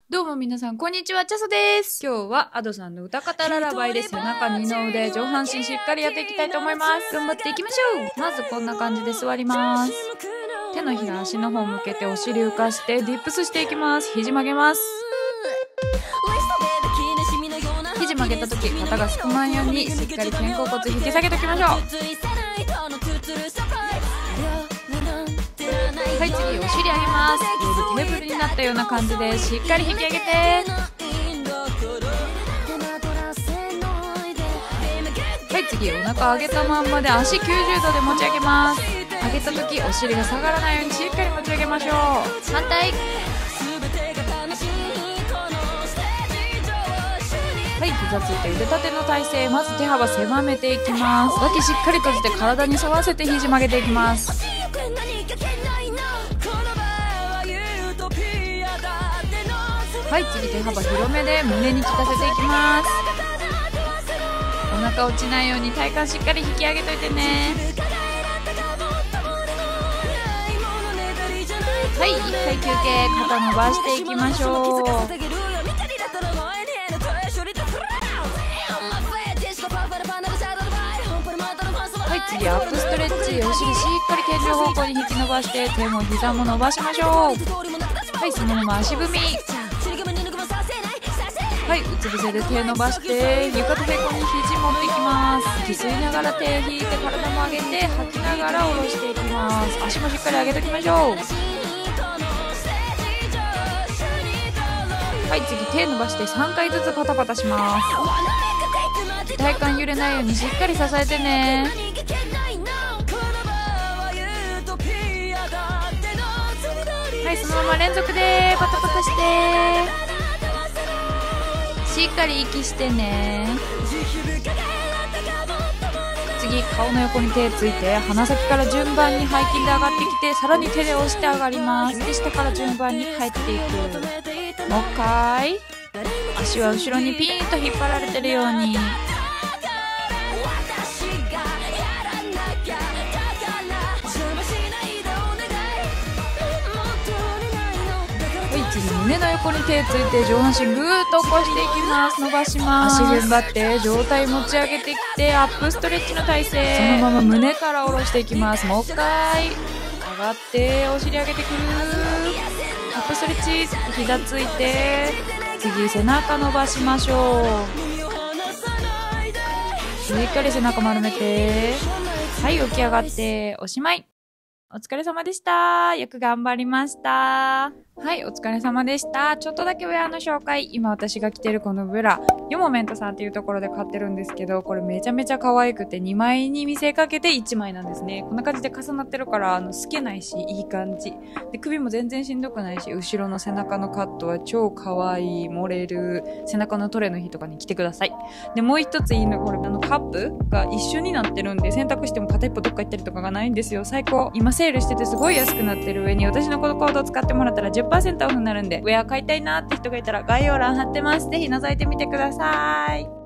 どうも皆さん、こんにちは、チャソです。今日はアドさんの歌方ララバイで背中二の腕、上半身しっかりやっていきたいと思います。頑張っていきましょう。まずこんな感じで座ります。手のひら足の方向けてお尻浮かしてディップスしていきます。肘曲げます。肘曲げた時、肩がすくまんようにしっかり肩甲骨引き下げておきましょう。はい、次お尻上げます。テーブルになったような感じでしっかり引き上げて、はい、次お腹上げたまんまで足90度で持ち上げます。上げた時お尻が下がらないようにしっかり持ち上げましょう。反対。はい、膝ついて腕立ての体勢。まず手幅狭めていきます。脇しっかり閉じて体に沿わせて肘曲げていきます。はい、次手幅広めで胸に効かせていきます。お腹落ちないように体幹しっかり引き上げといてね。はい、1回休憩。肩伸ばしていきましょう。はい、次アップストレッチ。お尻しっかり天井方向に引き伸ばして手も膝も伸ばしましょう。はい、そのまま足踏み。はい、うつ伏せで手伸ばして床と平行に肘持っていきます。息吸いながら手引いて体も上げて吐きながら下ろしていきます。足もしっかり上げておきましょう。はい、次手伸ばして3回ずつパタパタします。体幹揺れないようにしっかり支えてね。はい、そのまま連続でパタパタして、しっかり息してね。次顔の横に手ついて鼻先から順番に背筋で上がってきて、さらに手で押して上がります。で下から順番に帰っていく。もう一回足は後ろにピーンと引っ張られてるように。次胸の横に手ついて上半身ぐーっと起こしていきます。伸ばします。足踏ん張って上体持ち上げてきてアップストレッチの体勢。そのまま胸から下ろしていきます。もう一回上がってお尻上げてくる。アップストレッチ。膝ついて次背中伸ばしましょう。しっかり背中丸めて、はい、起き上がっておしまい。お疲れ様でした。よく頑張りました。はい、お疲れ様でした。ちょっとだけウェアの紹介。今私が着てるこのブラ、ヨモメントさんっていうところで買ってるんですけど、これめちゃめちゃ可愛くて2枚に見せかけて1枚なんですね。こんな感じで重なってるから透けないしいい感じで、首も全然しんどくないし、後ろの背中のカットは超可愛い。盛れる背中のトレの日とかに着てください。でもう一ついいの、これカップが一緒になってるんで、洗濯しても片一方どっか行ったりとかがないんですよ。最高。今セールしててすごい安くなってる上に、私のこのコードを使ってもらったら 10% オフになるんで、ウェア買いたいなって人がいたら概要欄貼ってます。ぜひ覗いてみてください。